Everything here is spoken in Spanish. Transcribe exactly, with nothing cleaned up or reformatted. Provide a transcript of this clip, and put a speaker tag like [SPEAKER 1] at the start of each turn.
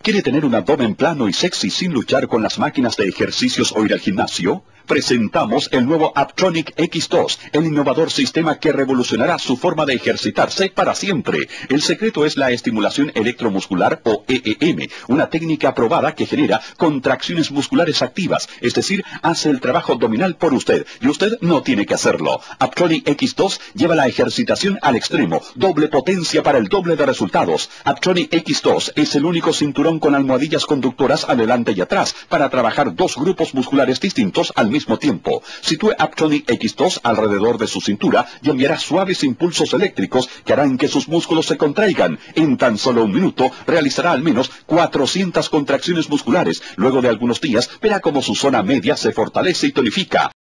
[SPEAKER 1] ¿Quiere tener un abdomen plano y sexy sin luchar con las máquinas de ejercicios o ir al gimnasio? Presentamos el nuevo Apptronik X dos, el innovador sistema que revolucionará su forma de ejercitarse para siempre. El secreto es la estimulación electromuscular o E E M, una técnica probada que genera contracciones musculares activas, es decir, hace el trabajo abdominal por usted, y usted no tiene que hacerlo. Apptronik X dos lleva la ejercitación al extremo, doble potencia para el doble de resultados. Apptronik X dos es el único cinturón con almohadillas conductoras adelante y atrás, para trabajar dos grupos musculares distintos al mismo tiempo. Sitúe Apptronik X dos alrededor de su cintura y enviará suaves impulsos eléctricos que harán que sus músculos se contraigan. En tan solo un minuto realizará al menos cuatrocientas contracciones musculares. Luego de algunos días verá cómo su zona media se fortalece y tonifica.